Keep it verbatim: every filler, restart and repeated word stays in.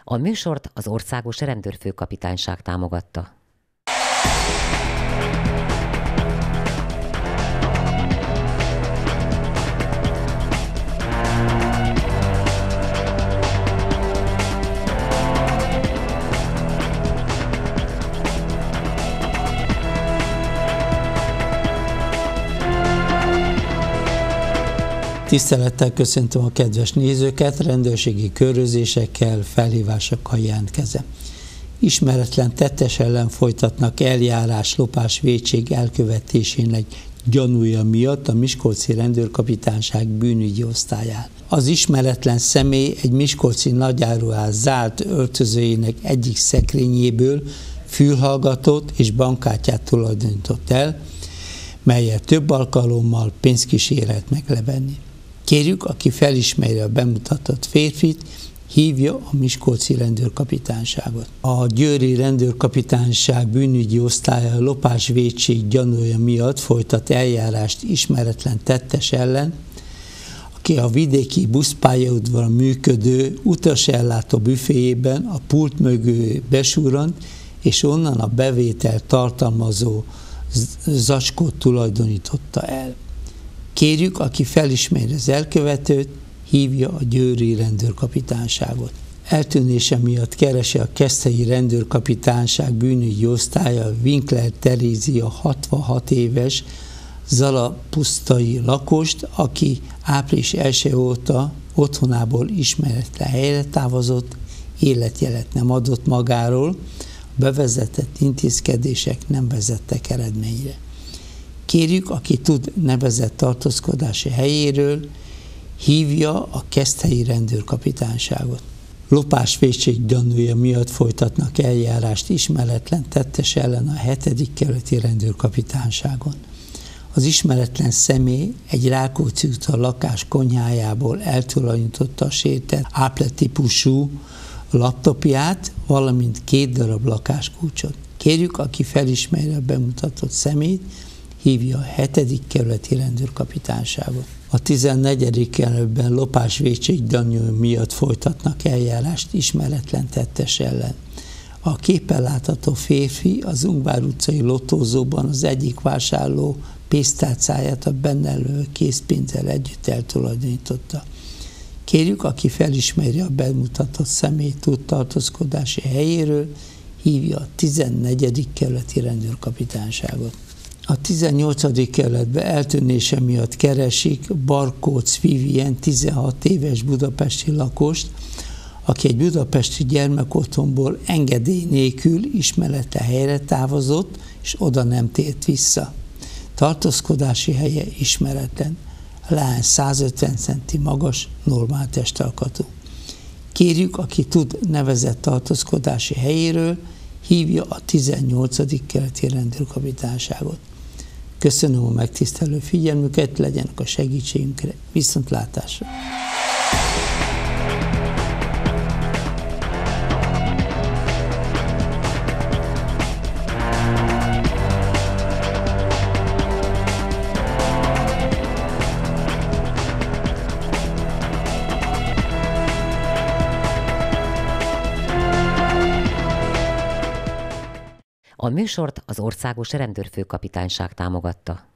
A műsort az Országos Rendőrfőkapitányság támogatta. Tisztelettel köszöntöm a kedves nézőket, rendőrségi körözésekkel, felhívásokkal jelentkezem. Ismeretlen tettes ellen folytatnak eljárás lopás vétség elkövetésének gyanúja miatt a Miskolci Rendőrkapitányság bűnügyi osztályán. Az ismeretlen személy egy miskolci nagyáruház zárt öltözőjének egyik szekrényéből fülhallgatót és bankkártyát tulajdonított el, melyet több alkalommal pénzkísérelt meglevenni. Kérjük, aki felismeri a bemutatott férfit, hívja a Miskolci Rendőrkapitányságot. A Győri Rendőrkapitányság bűnügyi osztálya lopásvétség gyanúja miatt folytat eljárást ismeretlen tettes ellen, aki a vidéki buszpályaudvaron működő utasellátó büféjében a pult mögül besúrant, és onnan a bevétel tartalmazó zacskót tulajdonította el. Kérjük, aki felismeri az elkövetőt, hívja a Győri Rendőrkapitányságot. Eltűnése miatt keresi a Keszthelyi Rendőrkapitányság bűnügyi osztálya Winkler Terézia hatvanhat éves zalapusztai lakost, aki április elsejé óta otthonából ismeretlen helyre távozott, életjelet nem adott magáról, a bevezetett intézkedések nem vezettek eredményre. Kérjük, aki tud nevezett tartózkodási helyéről, hívja a Keszthelyi Rendőrkapitányságot. Lopásvétség gyanúja miatt folytatnak eljárást ismeretlen tettes ellen a hetedik kerületi rendőrkapitányságon. Az ismeretlen személy egy Rákóczi utca lakás konyhájából eltulajdonította a sértett Apple típusú laptopját, valamint két darab lakáskulcsot. Kérjük, aki felismeri a bemutatott személyt, hívja a hetedik kerületi rendőrkapitányságot. A tizennegyedik kerületben lopásvétség gyanúja miatt folytatnak eljárást ismeretlen tettes ellen. A képen látható férfi az Ungvár utcai lottózóban az egyik vásárló pénztárcáját a benne lévő készpénzzel együtt eltulajdonította. Kérjük, aki felismeri a bemutatott személy tud tartózkodási helyéről, hívja a tizennegyedik kerületi rendőrkapitányságot. A tizennyolcadik kerületben eltűnése miatt keresik Barkóc Vivien tizenhat éves budapesti lakost, aki egy budapesti gyermekotthonból engedély nélkül ismeretlen helyre távozott, és oda nem tért vissza. Tartózkodási helye ismeretlen. A lány százötven centi magas, normál testalkatú. Kérjük, aki tud nevezett tartózkodási helyéről, hívja a tizennyolcadik kerületi rendőrkapitányságot. Köszönöm a megtisztelő figyelmüket, legyenek a segítségünkre. Viszontlátásra! A műsort az Országos Rendőrfőkapitányság támogatta.